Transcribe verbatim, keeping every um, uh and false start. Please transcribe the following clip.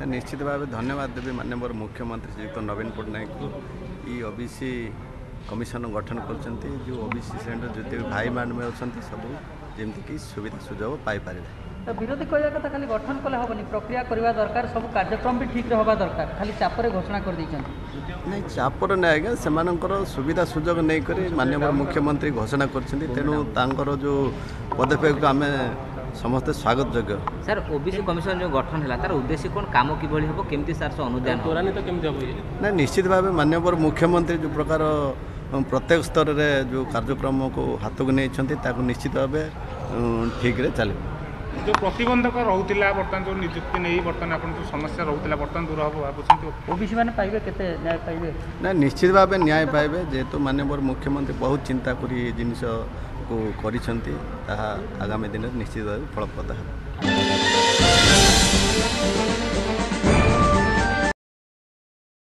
निश्चित भाव धन्यवाद देवी माननीय मुख्यमंत्री श्रीयुक्त नवीन पट्टनायक को ये ओबीसी कमिशन गठन कर जो ओबीसी सेंटर जिते भाई मान में अच्छा सब जमीक सुविधा सुजोग पाइपर। तो विरोधी कहवा कथा खाली गठन कले हेनी प्रक्रिया करवा दरकार सब कार्यक्रम भी ठीक रहा दरकार खाली चापर घोषणा कर नहीं चापर नहीं आज्ञा से सुविधा सुजोग नहीं कर माननीय मुख्यमंत्री घोषणा कर तेणु जो पदक्षेप को आम समस्ते स्वागत योग्य। सर ओबीसी कमिशन जो गठन है तार उद्देश्य कौन काम किभली हम केमती सर अनुदान त्वरान्वित केमती हम ना निश्चित भाव माननीय मुख्यमंत्री जो प्रकार प्रत्येक स्तर रे जो कार्यक्रम को हाथ को नहीं निश्चित भाव ठीक रे चले जो प्रतिबंधक रोला बर्तमान जो नियुक्ति नहीं बर्तमान आप जो समस्या रोला बर्तन दूर हम भाई ओबीसी मैंने पाइबे केते न्याय पाइबे ना निश्चित भाव न्याय पाइबे जेहेतु माननीय मुख्यमंत्री बहुत चिंता करी जिनिस को करिसेंती ताहा आगामी दिन निश्चित भाव फलप्रद है।